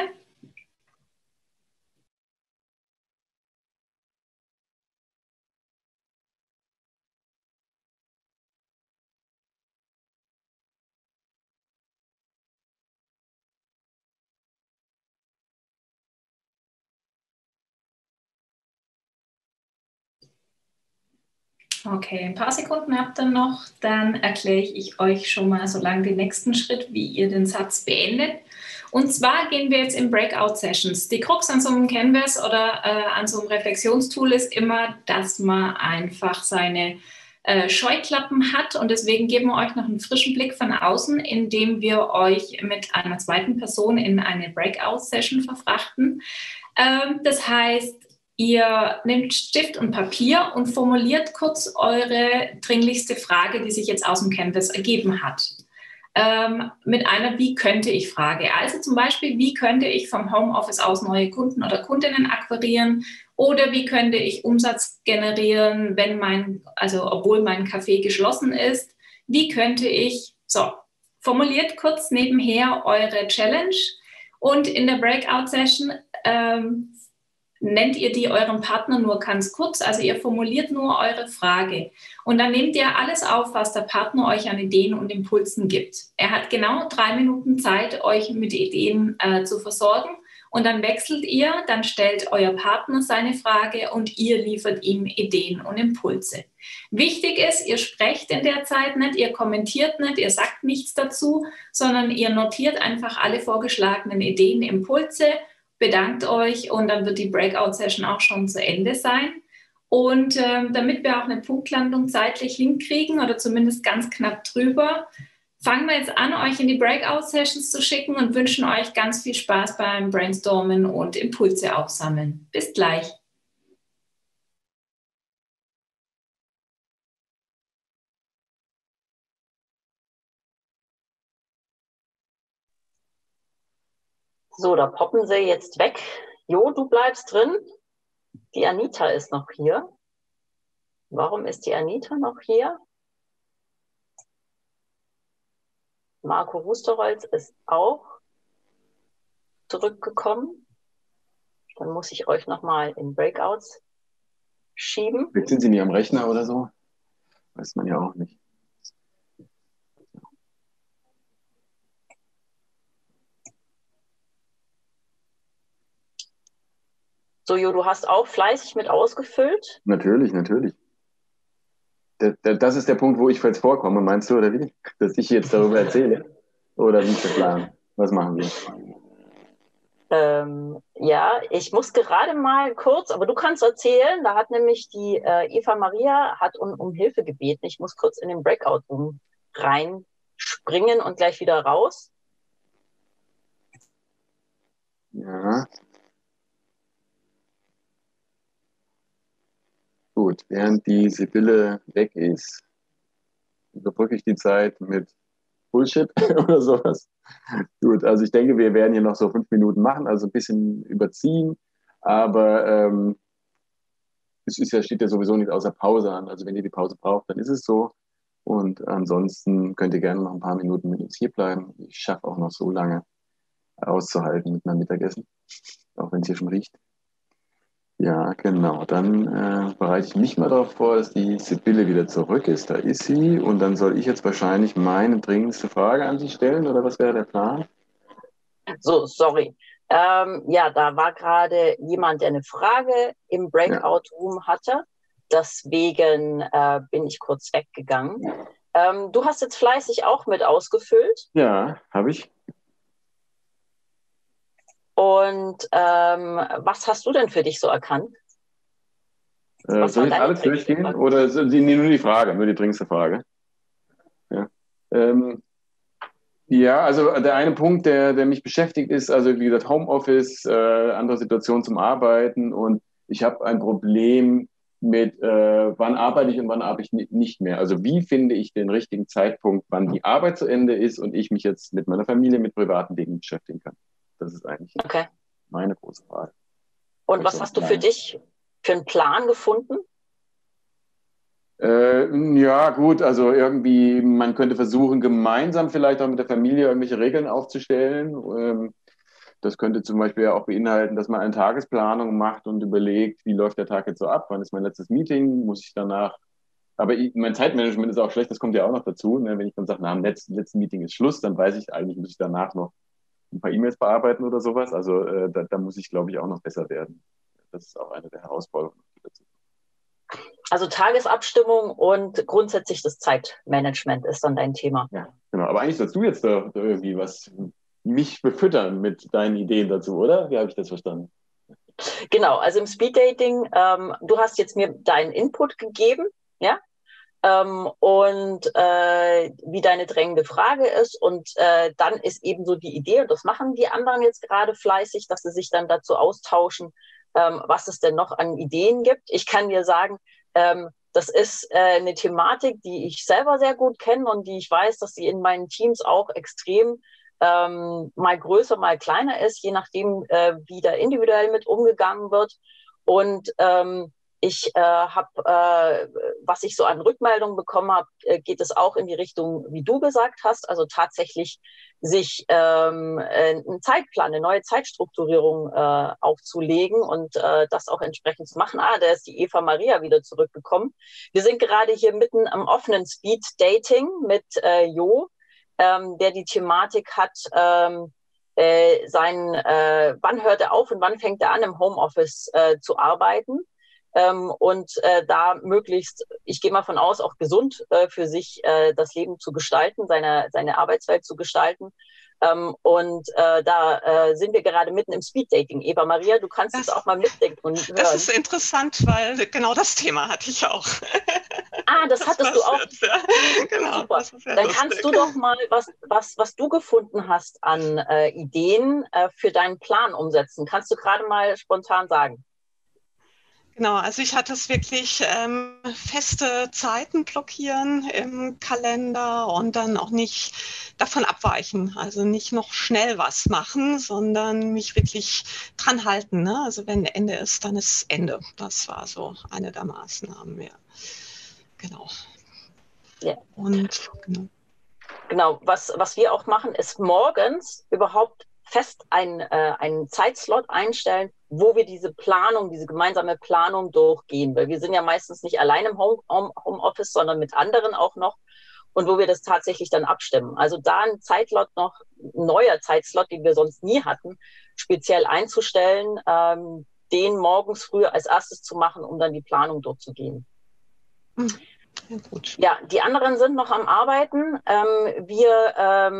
Okay, ein paar Sekunden habt ihr noch. Dann erkläre ich euch schon mal so lange den nächsten Schritt, wie ihr den Satz beendet. Und zwar gehen wir jetzt in Breakout-Sessions. Die Krux an so einem Canvas oder an so einem Reflexionstool ist immer, dass man einfach seine Scheuklappen hat. Und deswegen geben wir euch noch einen frischen Blick von außen, indem wir euch mit einer zweiten Person in eine Breakout-Session verfrachten. Das heißt, ihr nehmt Stift und Papier und formuliert kurz eure dringlichste Frage, die sich jetzt aus dem Canvas ergeben hat. Mit einer Wie könnte ich Frage. Also zum Beispiel, wie könnte ich vom Homeoffice aus neue Kunden oder Kundinnen akquirieren oder wie könnte ich Umsatz generieren, obwohl mein Café geschlossen ist. Wie könnte ich, formuliert kurz nebenher eure Challenge und in der Breakout-Session nennt ihr die eurem Partner nur ganz kurz, also ihr formuliert nur eure Frage und dann nehmt ihr alles auf, was der Partner euch an Ideen und Impulsen gibt. Er hat genau 3 Minuten Zeit, euch mit Ideen zu versorgen und dann wechselt ihr, dann stellt euer Partner seine Frage und ihr liefert ihm Ideen und Impulse. Wichtig ist, ihr sprecht in der Zeit nicht, ihr kommentiert nicht, ihr sagt nichts dazu, sondern ihr notiert einfach alle vorgeschlagenen Ideen, Impulse, bedankt euch und dann wird die Breakout-Session auch schon zu Ende sein. Und damit wir auch eine Punktlandung zeitlich hinkriegen oder zumindest ganz knapp drüber, fangen wir jetzt an, euch in die Breakout-Sessions zu schicken und wünschen euch ganz viel Spaß beim Brainstormen und Impulse aufsammeln. Bis gleich. So, da poppen sie jetzt weg. Jo, du bleibst drin. Die Anita ist noch hier. Warum ist die Anita noch hier? Marco Rusterholz ist auch zurückgekommen. Dann muss ich euch nochmal in Breakouts schieben. Jetzt sind Sie nicht am Rechner oder so? Weiß man ja auch nicht. So, Jo, du hast auch fleißig mit ausgefüllt. Natürlich, natürlich. Das ist der Punkt, wo ich jetzt vorkomme, meinst du, oder wie? Dass ich jetzt darüber erzähle? Oder wie ist der Plan? Was machen wir? Ja, ich muss gerade mal kurz, aber du kannst erzählen, da hat nämlich die Eva Maria hat um Hilfe gebeten. Ich muss kurz in den Breakout-Room reinspringen und gleich wieder raus. Ja. Gut, während die Sibylle weg ist, überbrücke ich die Zeit mit Bullshit oder sowas. Gut, also ich denke, wir werden hier noch so 5 Minuten machen, also ein bisschen überziehen, aber es ist ja, steht ja sowieso nicht außer Pause an. Also wenn ihr die Pause braucht, dann ist es so. Und ansonsten könnt ihr gerne noch ein paar Minuten mit uns hier bleiben. Ich schaffe auch noch so lange auszuhalten mit meinem Mittagessen, auch wenn es hier schon riecht. Ja, genau. Dann bereite ich mich mal darauf vor, dass die Sibylle wieder zurück ist. Da ist sie. Und dann soll ich jetzt wahrscheinlich meine dringendste Frage an Sie stellen, oder was wäre der Plan? So, sorry. Ja, da war gerade jemand, der eine Frage im Breakout-Room hatte. Deswegen bin ich kurz weggegangen. Du hast jetzt fleißig auch mit ausgefüllt. Ja, habe ich. Und was hast du denn für dich so erkannt? Soll ich jetzt alles durchgehen oder nur die Frage, nur die dringendste Frage? Ja. Ja, also der eine Punkt, der mich beschäftigt, ist, also wie gesagt, Homeoffice, andere Situation zum Arbeiten, und ich habe ein Problem mit, wann arbeite ich und wann arbeite ich nicht mehr. Also wie finde ich den richtigen Zeitpunkt, wann die Arbeit zu Ende ist und ich mich jetzt mit meiner Familie, mit privaten Dingen beschäftigen kann. Das ist eigentlich meine große Frage. Und was hast du für dich für einen Plan gefunden? Ja, gut, also irgendwie, man könnte versuchen, gemeinsam vielleicht auch mit der Familie irgendwelche Regeln aufzustellen. Das könnte zum Beispiel auch beinhalten, dass man eine Tagesplanung macht und überlegt, wie läuft der Tag jetzt so ab, wann ist mein letztes Meeting, muss ich danach, aber mein Zeitmanagement ist auch schlecht, das kommt ja auch noch dazu, ne? Wenn ich dann sage, na, am letzten Meeting ist Schluss, dann weiß ich eigentlich, muss ich danach noch ein paar E-Mails bearbeiten oder sowas, also da muss ich, glaube ich, auch noch besser werden. Das ist auch eine der Herausforderungen, die dazu. Also Tagesabstimmung und grundsätzlich das Zeitmanagement ist dann dein Thema. Ja, genau. Aber eigentlich sollst du jetzt da irgendwie mich befüttern mit deinen Ideen dazu, oder? Wie habe ich das verstanden? Genau, also im Speeddating, du hast jetzt mir deinen Input gegeben, ja? Und wie deine drängende Frage ist. Und dann ist eben so die Idee, und das machen die anderen jetzt gerade fleißig, dass sie sich dann dazu austauschen, was es denn noch an Ideen gibt. Ich kann dir sagen, das ist eine Thematik, die ich selber sehr gut kenne und die ich weiß, dass sie in meinen Teams auch extrem mal größer, mal kleiner ist, je nachdem, wie da individuell mit umgegangen wird. Und ich habe, was ich so an Rückmeldungen bekommen habe, geht es auch in die Richtung, wie du gesagt hast, also tatsächlich sich einen Zeitplan, eine neue Zeitstrukturierung aufzulegen und das auch entsprechend zu machen. Da ist die Eva Maria wieder zurückgekommen. Wir sind gerade hier mitten am offenen Speed-Dating mit Jo, der die Thematik hat, wann hört er auf und wann fängt er an, im Homeoffice zu arbeiten. Und da möglichst, ich gehe mal von aus, auch gesund für sich das Leben zu gestalten, seine Arbeitswelt zu gestalten. Und da sind wir gerade mitten im Speeddating. Eva Maria, du kannst es auch mal mitdenken und hören. Das ist interessant, weil genau das Thema hatte ich auch. Das hattest du auch. Ja, genau. Super. Dann kannst du doch mal, was du gefunden hast an Ideen für deinen Plan umsetzen. Kannst du gerade mal spontan sagen? Genau, also ich hatte es wirklich feste Zeiten blockieren im Kalender und dann auch nicht davon abweichen. Also nicht noch schnell was machen, sondern mich wirklich dran halten. Ne? Also wenn Ende ist, dann ist Ende. Das war so eine der Maßnahmen, ja. Genau. Ja. Und genau. Genau, was wir auch machen, ist morgens überhaupt fest einen Zeitslot einstellen, wo wir diese gemeinsame Planung durchgehen. Weil wir sind ja meistens nicht allein im Homeoffice, sondern mit anderen auch noch. Und wo wir das tatsächlich dann abstimmen. Also da ein neuer Zeitslot, den wir sonst nie hatten, speziell einzustellen, den morgens früh als erstes zu machen, um dann die Planung durchzugehen. Ja, gut. Ja, die anderen sind noch am Arbeiten. Wir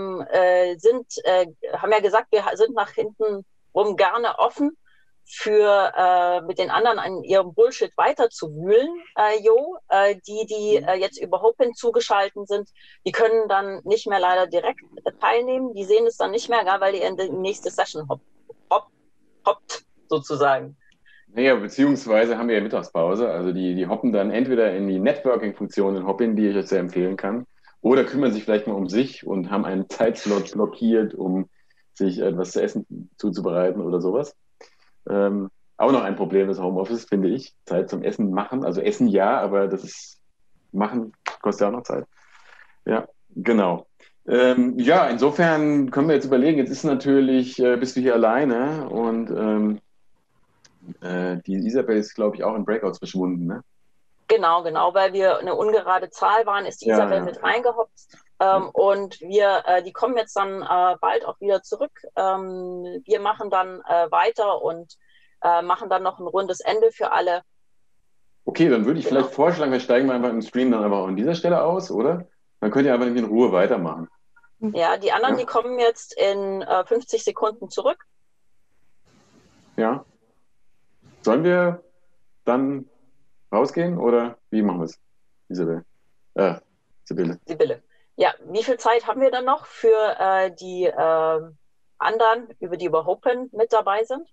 haben ja gesagt, wir sind nach hinten rum gerne offen für mit den anderen an ihrem Bullshit weiterzuwühlen, die jetzt über Hopin zugeschaltet sind, die können dann nicht mehr leider direkt teilnehmen. Die sehen es dann nicht mehr, weil die in die nächste Session hoppt sozusagen. Naja, beziehungsweise haben wir ja Mittagspause. Also die hoppen dann entweder in die Networking-Funktion in Hopin, die ich euch sehr empfehlen kann, oder kümmern sich vielleicht mal um sich und haben einen Zeitslot blockiert, um sich etwas zu essen zuzubereiten oder sowas. Auch noch ein Problem des Homeoffice, finde ich. Zeit zum Essen machen. Also Essen ja, aber das ist machen kostet ja auch noch Zeit. Ja, genau. Ja, insofern können wir jetzt überlegen, jetzt ist natürlich, bist du hier alleine und die Isabel ist, glaube ich, auch in Breakouts verschwunden, ne? Genau, weil wir eine ungerade Zahl waren, ist die Isabel mit reingehopst. Und die kommen jetzt dann bald auch wieder zurück. Wir machen dann weiter und machen dann noch ein rundes Ende für alle. Okay, dann würde ich vielleicht vorschlagen, wir steigen mal einfach im Stream dann einfach an dieser Stelle aus, oder? Dann könnt ihr einfach in Ruhe weitermachen. Ja, die anderen, die kommen jetzt in 50 Sekunden zurück. Ja. Sollen wir dann rausgehen oder wie machen wir es, Isabel? Sibylle. Ja, wie viel Zeit haben wir dann noch für die anderen, die über Hopin mit dabei sind?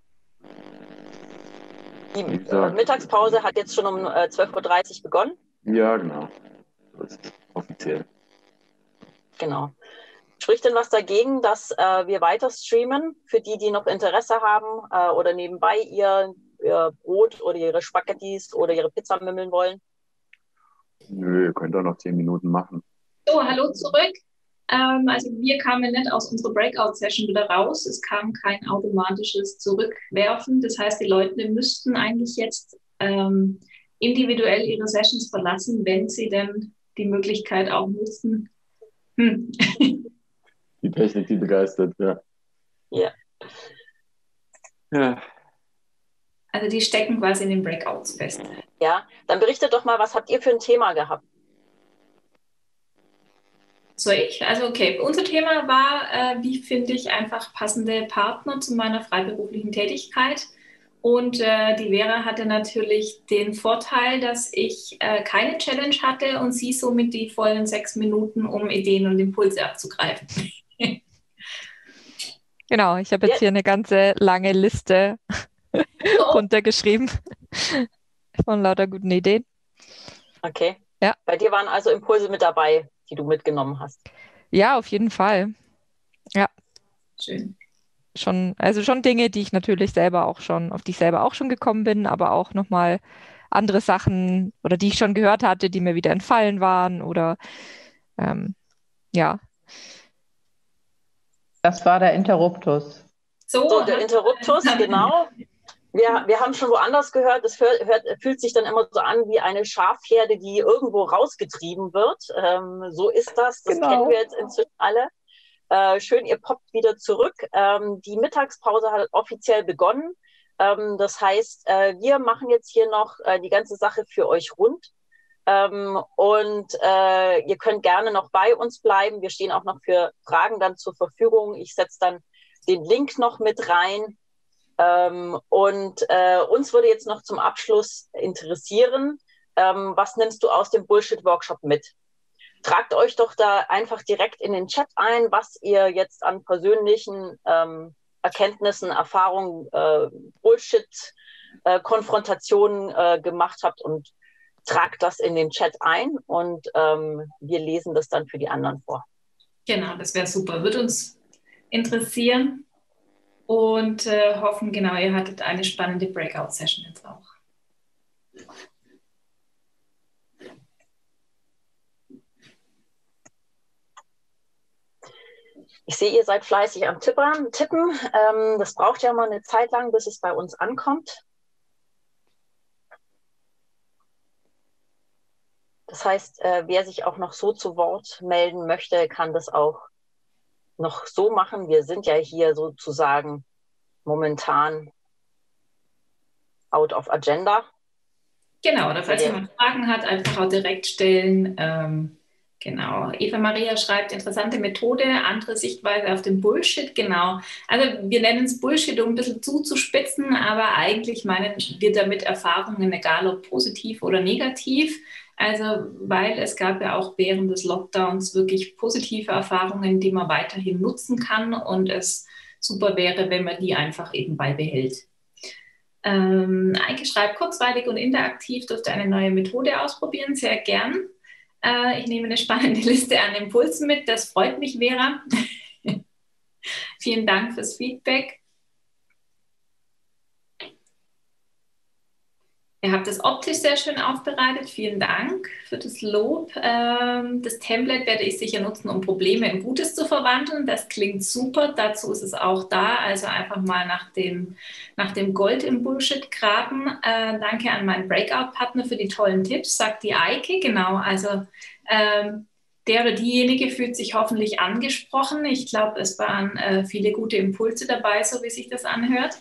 Die Mittagspause hat jetzt schon um 12:30 Uhr begonnen. Ja, genau. Das ist offiziell. Genau. Spricht denn was dagegen, dass wir weiter streamen, für die noch Interesse haben oder nebenbei ihr Brot oder ihre Spaghettis oder ihre Pizza mümmeln wollen? Nö, ihr könnt auch noch 10 Minuten machen. So, hallo zurück. Also wir kamen nicht aus unserer Breakout-Session wieder raus. Es kam kein automatisches Zurückwerfen. Das heißt, die Leute müssten eigentlich jetzt individuell ihre Sessions verlassen, wenn sie denn die Möglichkeit auch nutzen. Die Technik, die begeistert, ja. Ja. Ja. Also die stecken quasi in den Breakouts fest. Ja, dann berichtet doch mal, was habt ihr für ein Thema gehabt? Soll ich? Also okay, unser Thema war, wie finde ich einfach passende Partner zu meiner freiberuflichen Tätigkeit. Und die Vera hatte natürlich den Vorteil, dass ich keine Challenge hatte und sie somit die vollen 6 Minuten, um Ideen und Impulse abzugreifen. Genau, ich habe jetzt hier eine ganze lange Liste runtergeschrieben von lauter guten Ideen. Okay. Ja. Bei dir waren also Impulse mit dabei, die du mitgenommen hast. Ja, auf jeden Fall. Ja. Schön. Schon Dinge, die ich natürlich auf die ich selber auch schon gekommen bin, aber auch nochmal andere Sachen oder die ich schon gehört hatte, die mir wieder entfallen waren oder ja. Das war der Interruptus. So, der Interruptus, genau. Wir haben schon woanders gehört, es fühlt sich dann immer so an wie eine Schafherde, die irgendwo rausgetrieben wird. So ist das kennen wir jetzt inzwischen alle. Schön, ihr poppt wieder zurück. Die Mittagspause hat offiziell begonnen. Das heißt, wir machen jetzt hier noch die ganze Sache für euch rund. Und ihr könnt gerne noch bei uns bleiben. Wir stehen auch noch für Fragen dann zur Verfügung. Ich setze dann den Link noch mit rein. Uns würde jetzt noch zum Abschluss interessieren, was nimmst du aus dem Bullshit-Workshop mit? Tragt euch doch da einfach direkt in den Chat ein, was ihr jetzt an persönlichen Erkenntnissen, Erfahrungen, Bullshit-Konfrontationen gemacht habt und tragt das in den Chat ein und wir lesen das dann für die anderen vor. Genau, das wäre super. Würde uns interessieren und hoffen, genau, ihr hattet eine spannende Breakout-Session jetzt auch. Ich sehe, ihr seid fleißig am Tippen. Das braucht ja mal eine Zeit lang, bis es bei uns ankommt. Das heißt, wer sich auch noch so zu Wort melden möchte, kann das auch noch so machen. Wir sind ja hier sozusagen momentan out of agenda. Genau, oder falls jemand Fragen hat, einfach auch direkt stellen. Genau. Eva Maria schreibt, interessante Methode, andere Sichtweise auf den Bullshit. Genau. Also wir nennen es Bullshit, um ein bisschen zuzuspitzen, aber eigentlich meinen wir damit Erfahrungen, egal ob positiv oder negativ. Also, weil es gab ja auch während des Lockdowns wirklich positive Erfahrungen, die man weiterhin nutzen kann und es super wäre, wenn man die einfach eben beibehält. Eike schreibt, kurzweilig und interaktiv, dürfte eine neue Methode ausprobieren, sehr gern. Ich nehme eine spannende Liste an Impulsen mit, das freut mich, Vera. Vielen Dank fürs Feedback. Ihr habt das optisch sehr schön aufbereitet. Vielen Dank für das Lob. Das Template werde ich sicher nutzen, um Probleme in Gutes zu verwandeln. Das klingt super. Dazu ist es auch da. Also einfach mal nach dem Gold im Bullshit graben. Danke an meinen Breakout-Partner für die tollen Tipps, sagt die Eike. Genau, also der oder diejenige fühlt sich hoffentlich angesprochen. Ich glaube, es waren viele gute Impulse dabei, so wie sich das anhört.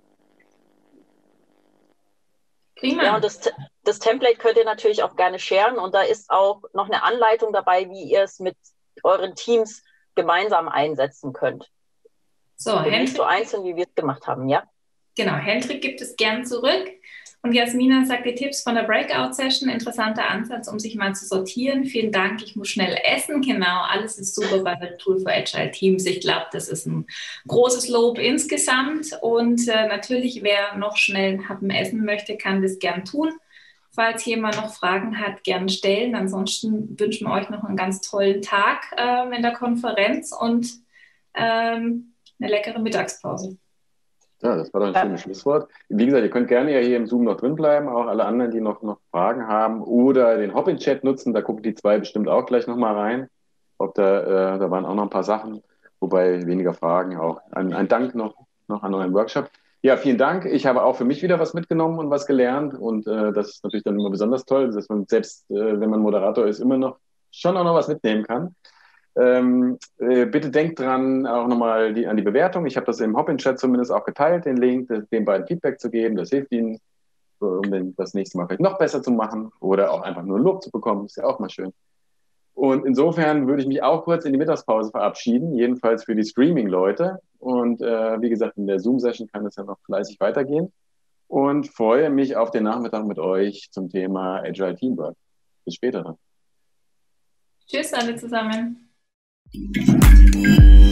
Prima. Ja, und das Template könnt ihr natürlich auch gerne sharen und da ist auch noch eine Anleitung dabei, wie ihr es mit euren Teams gemeinsam einsetzen könnt. So, und nicht so einzeln, wie wir es gemacht haben, ja? Genau, Hendrik gibt es gern zurück. Und Jasmina sagt, die Tipps von der Breakout-Session, interessanter Ansatz, um sich mal zu sortieren. Vielen Dank, ich muss schnell essen. Genau, alles ist super bei der Tool for Agile Teams. Ich glaube, das ist ein großes Lob insgesamt. Und natürlich, wer noch schnell Happen essen möchte, kann das gern tun. Falls jemand noch Fragen hat, gern stellen. Ansonsten wünschen wir euch noch einen ganz tollen Tag in der Konferenz und eine leckere Mittagspause. Ja, das war doch ein schönes Schlusswort. Wie gesagt, ihr könnt gerne ja hier im Zoom noch drin bleiben, auch alle anderen, die noch Fragen haben oder den Hop-in-Chat nutzen, da gucken die zwei bestimmt auch gleich nochmal rein. Da waren auch noch ein paar Sachen, wobei weniger Fragen, auch ein Dank noch an euren Workshop. Ja, vielen Dank. Ich habe auch für mich wieder was mitgenommen und was gelernt und das ist natürlich dann immer besonders toll, dass man selbst, wenn man Moderator ist, immer noch schon auch noch was mitnehmen kann. Bitte denkt dran, auch nochmal an die Bewertung. Ich habe das im Hop-in-Chat zumindest auch geteilt, den Link, den beiden Feedback zu geben. Das hilft Ihnen, um das nächste Mal vielleicht noch besser zu machen oder auch einfach nur Lob zu bekommen. Ist ja auch mal schön. Und insofern würde ich mich auch kurz in die Mittagspause verabschieden, jedenfalls für die Streaming-Leute. Und wie gesagt, in der Zoom-Session kann es ja noch fleißig weitergehen. Und freue mich auf den Nachmittag mit euch zum Thema Agile Teamwork. Bis später dann. Tschüss alle zusammen.